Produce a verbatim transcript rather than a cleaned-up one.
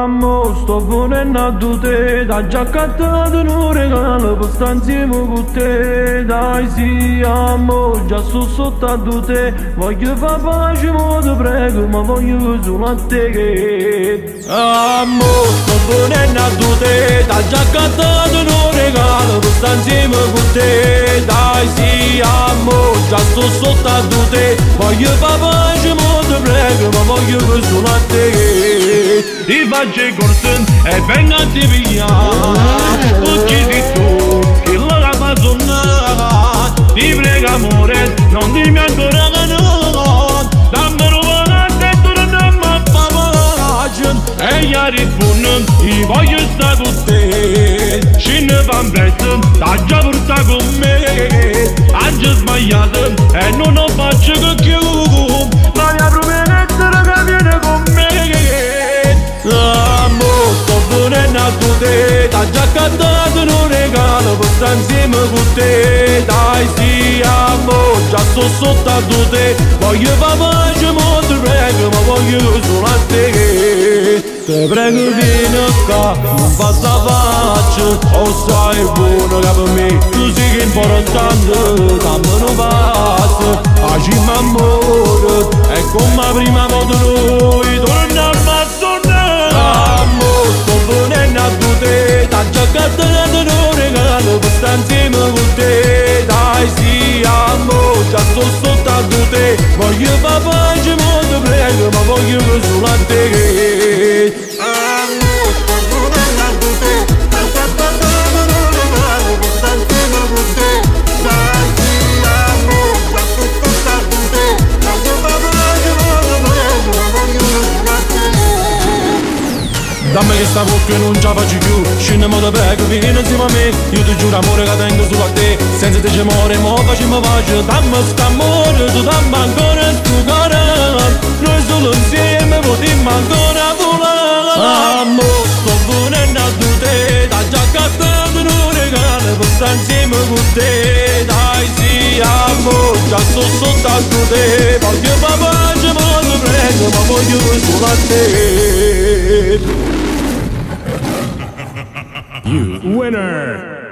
Amo, sto venendo a te, da già accattato un regalo per stare insieme con te. Dai sì, amo, già sto sotto a te, voglio fare pace, ma ti prego, ma voglio solo a te. Amo, sto venendo a te, da già accattato un regalo per stare insieme con te. Dai sì, amo, già sto sotto a te, voglio fare pace, ma ti prego, ma voglio solo a te. Ti faccio corsen e vengo a ti pigliare, tu chiedi tu, che la capa sonnata. Ti prego amore, non dimmi ancora che no, dammi una e tu non mi appavaggi. E ieri buono, io voglio stare con te, ci ne van presto, t'ha già portato con me. Oggi sbagliato e non lo faccio che chiudo, la mia promessa che viene con me. Amo, sto venendo a te, t'ha già cantato un regalo per stare insieme con te. Dai sì, amo, già sto sotto a te, voglio fare pace, ma ti prego, ma voglio solo a te. Te prego vieni qua, non passa faccia, oh sai buono che per me tu sei che importante, dammi un passo, facciamo amore, e come prima volta noi torniamo a sonare. Amo, sto venendo a te, t'ha già cantato un regalo per stare insieme con te. Dai sì, amo, già sto sotto a te, voglio fare pace, ma ti prego, ma voglio solo a te. Dammi che sta bocca non ce la faccio più, scendiamo da prego, vieni insieme a me. Io ti giuro amore che tengo solo a te, senza te c'è amore, mo facciamo pace. Dammi sta amore, tu dammi ancora sto cuore, noi solo insieme potremmo ancora volare. Amo, sto venendo a te, t'ha già cantato un regalo per stare insieme con te. Dai sì, amo, già sto sotto a te, voglio fare pace, ma ti prego, ma voglio solo a te. You winner!